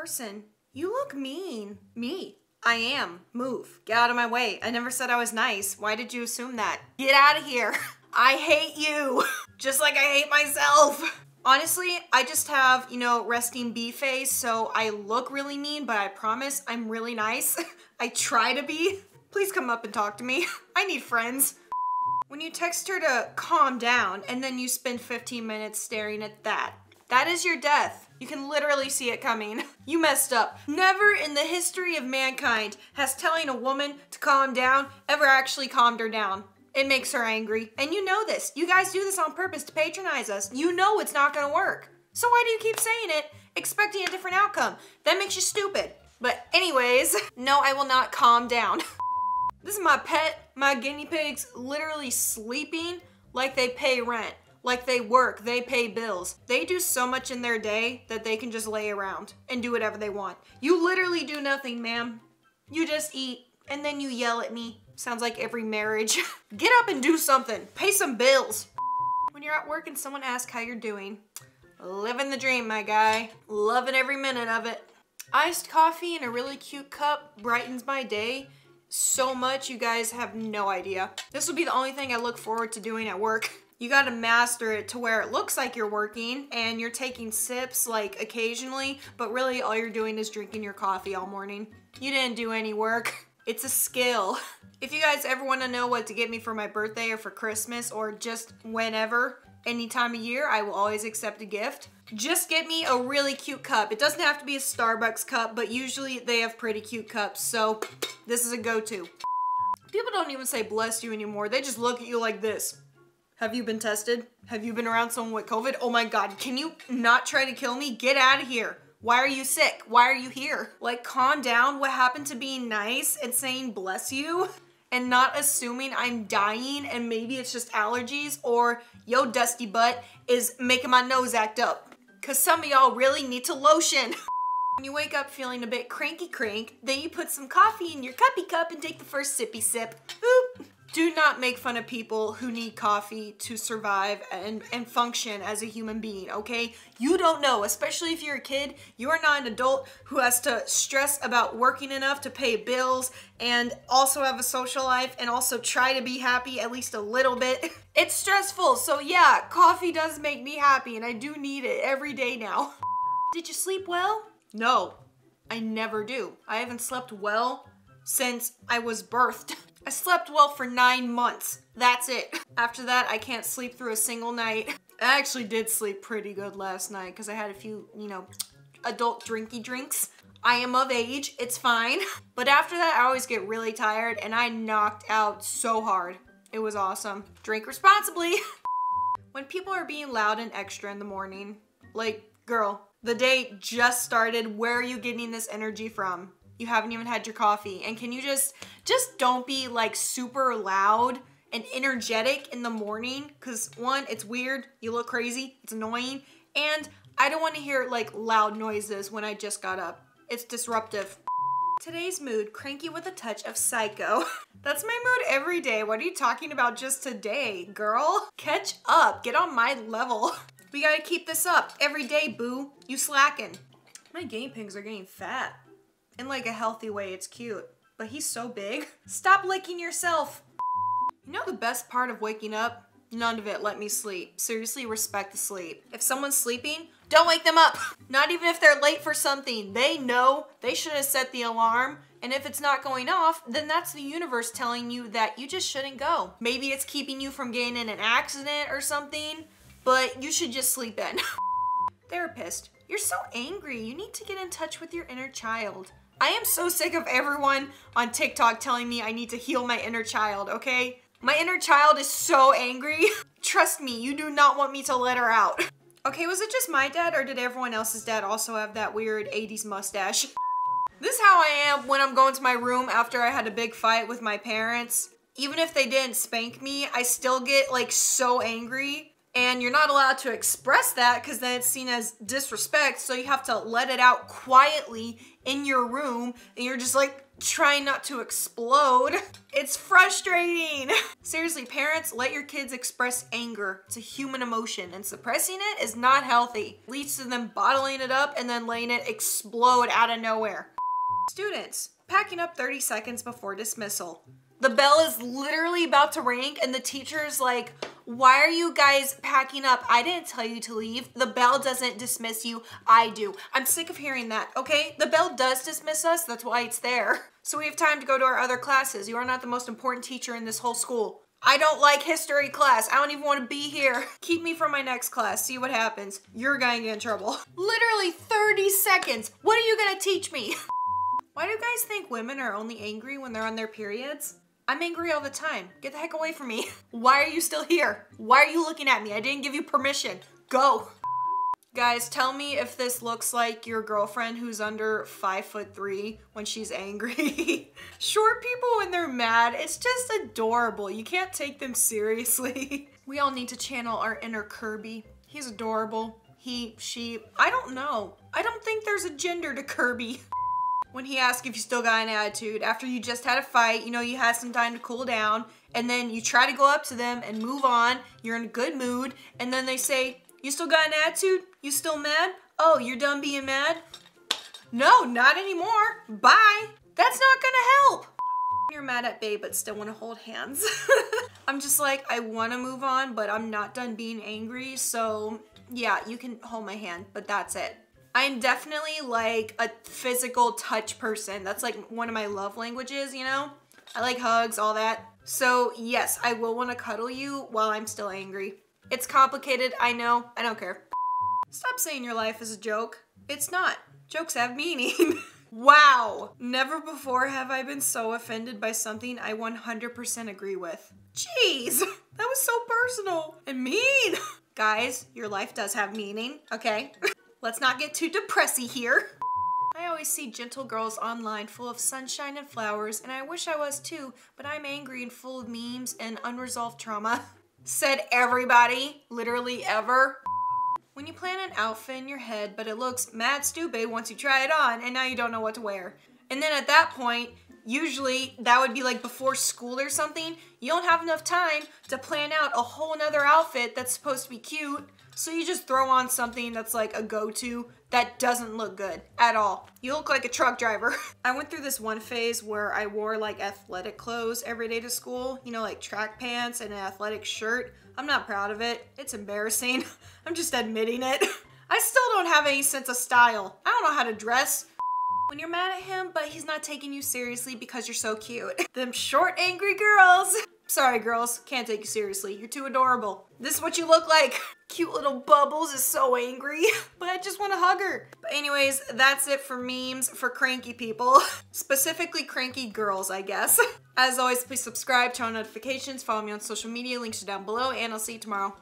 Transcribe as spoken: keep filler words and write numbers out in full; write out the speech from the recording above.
person. You look mean. Me. I am. Move. Get out of my way. I never said I was nice. Why did you assume that? Get out of here. I hate you. Just like I hate myself. Honestly, I just have, you know, resting bee face, so I look really mean, but I promise I'm really nice. I try to be. Please come up and talk to me. I need friends. When you text her to calm down and then you spend fifteen minutes staring at that, that is your death. You can literally see it coming. You messed up. Never in the history of mankind has telling a woman to calm down ever actually calmed her down. It makes her angry. And you know this. You guys do this on purpose to patronize us. You know it's not gonna work. So why do you keep saying it, expecting a different outcome? That makes you stupid. But anyways, no, I will not calm down. This is my pet, my guinea pigs, literally sleeping like they pay rent, like they work, they pay bills. They do so much in their day that they can just lay around and do whatever they want. You literally do nothing, ma'am. You just eat and then you yell at me. Sounds like every marriage. Get up and do something. Pay some bills. When you're at work and someone asks how you're doing, living the dream, my guy. Loving every minute of it. Iced coffee in a really cute cup brightens my day so much you guys have no idea. This will be the only thing I look forward to doing at work. You gotta master it to where it looks like you're working and you're taking sips like occasionally, but really all you're doing is drinking your coffee all morning. You didn't do any work. It's a skill. If you guys ever wanna know what to get me for my birthday or for Christmas or just whenever, any time of year, I will always accept a gift. Just get me a really cute cup. It doesn't have to be a Starbucks cup, but usually they have pretty cute cups, so this is a go-to. People don't even say bless you anymore. They just look at you like this. Have you been tested? Have you been around someone with COVID? Oh my God, can you not try to kill me? Get out of here. Why are you sick? Why are you here? Like, calm down. What happened to being nice and saying bless you? And not assuming I'm dying and maybe it's just allergies or yo dusty butt is making my nose act up. Cause some of y'all really need to lotion. When you wake up feeling a bit cranky crank, then you put some coffee in your cuppy cup and take the first sippy sip. Boop. Do not make fun of people who need coffee to survive and, and function as a human being, okay? You don't know, especially if you're a kid, you are not an adult who has to stress about working enough to pay bills and also have a social life and also try to be happy at least a little bit. It's stressful, so yeah, coffee does make me happy and I do need it every day now. Did you sleep well? No, I never do. I haven't slept well since I was birthed. I slept well for nine months. That's it. After that, I can't sleep through a single night. I actually did sleep pretty good last night because I had a few, you know, adult drinky drinks. I am of age, it's fine. But after that, I always get really tired and I knocked out so hard. It was awesome. Drink responsibly. When people are being loud and extra in the morning, like, girl, the day just started. Where are you getting this energy from? You haven't even had your coffee. And can you just, just don't be like super loud and energetic in the morning? Cause one, it's weird, you look crazy, it's annoying. And I don't wanna hear like loud noises when I just got up. It's disruptive. Today's mood, cranky with a touch of psycho. That's my mood every day. What are you talking about just today, girl? Catch up, get on my level. We gotta keep this up every day, boo. You slacking. My guinea pigs are getting fat. In like a healthy way, it's cute. But he's so big. Stop licking yourself. You know the best part of waking up? None of it let me sleep. Seriously, respect the sleep. If someone's sleeping, don't wake them up. Not even if they're late for something. They know they should have set the alarm. And if it's not going off, then that's the universe telling you that you just shouldn't go. Maybe it's keeping you from getting in an accident or something, but you should just sleep in. Therapist, you're so angry. You need to get in touch with your inner child. I am so sick of everyone on TikTok telling me I need to heal my inner child, okay? My inner child is so angry. Trust me, you do not want me to let her out. Okay, was it just my dad or did everyone else's dad also have that weird eighties mustache? This is how I am when I'm going to my room after I had a big fight with my parents. Even if they didn't spank me, I still get like so angry. And you're not allowed to express that because then it's seen as disrespect. So you have to let it out quietly in your room. And you're just like, trying not to explode. It's frustrating. Seriously, parents, let your kids express anger. It's a human emotion, and suppressing it is not healthy. It leads to them bottling it up and then letting it explode out of nowhere. Students, packing up thirty seconds before dismissal. The bell is literally about to ring and the teacher's like, why are you guys packing up? I didn't tell you to leave. The bell doesn't dismiss you. I do. I'm sick of hearing that, okay? The bell does dismiss us. That's why it's there. So we have time to go to our other classes. You are not the most important teacher in this whole school. I don't like history class. I don't even want to be here. Keep me from my next class. See what happens. You're gonna get in trouble. Literally thirty seconds. What are you gonna teach me? Why do you guys think women are only angry when they're on their periods? I'm angry all the time. Get the heck away from me. Why are you still here? Why are you looking at me? I didn't give you permission. Go. Guys, tell me if this looks like your girlfriend who's under five foot three when she's angry. Short people when they're mad, it's just adorable. You can't take them seriously. We all need to channel our inner Kirby. He's adorable. He, she, I don't know. I don't think there's a gender to Kirby. When he asks if you still got an attitude after you just had a fight, you know, you had some time to cool down, and then you try to go up to them and move on, you're in a good mood, and then they say, you still got an attitude? You still mad? Oh, you're done being mad? No, not anymore. Bye. That's not gonna help. You're mad at babe but still want to hold hands. I'm just like, I want to move on, but I'm not done being angry, so yeah, you can hold my hand, but that's it. I'm definitely like a physical touch person. That's like one of my love languages, you know? I like hugs, all that. So yes, I will want to cuddle you while I'm still angry. It's complicated, I know. I don't care. Stop saying your life is a joke. It's not. Jokes have meaning. Wow. Never before have I been so offended by something I one hundred percent agree with. Jeez, that was so personal and mean. Guys, your life does have meaning, okay? Let's not get too depressy here. I always see gentle girls online full of sunshine and flowers, and I wish I was too, but I'm angry and full of memes and unresolved trauma. Said everybody, literally ever. When you plan an outfit in your head, but it looks mad stupid once you try it on, and now you don't know what to wear. And then at that point, usually that would be like before school or something, you don't have enough time to plan out a whole nother outfit that's supposed to be cute. So you just throw on something that's like a go-to that doesn't look good at all. You look like a truck driver. I went through this one phase where I wore like athletic clothes every day to school, you know, like track pants and an athletic shirt. I'm not proud of it. It's embarrassing. I'm just admitting it. I still don't have any sense of style. I don't know how to dress. When you're mad at him, but he's not taking you seriously because you're so cute. Them short, angry girls. Sorry, girls. Can't take you seriously. You're too adorable. This is what you look like. Cute little Bubbles is so angry, but I just want to hug her. But anyways, that's it for memes for cranky people. Specifically cranky girls, I guess. As always, please subscribe, turn on notifications, follow me on social media. Links are down below, and I'll see you tomorrow.